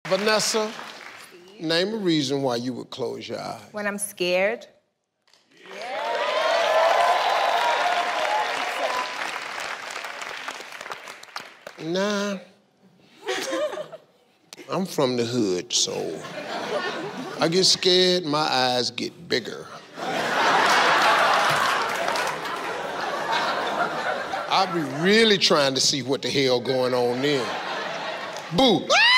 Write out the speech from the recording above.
Vanessa, name a reason why you would close your eyes. When I'm scared. Nah. I'm from the hood, so I get scared, my eyes get bigger. I'll be really trying to see what the hell going on then. Boo!